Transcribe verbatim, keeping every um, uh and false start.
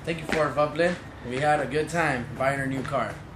Thank you for Upland. We had a good time buying our new car.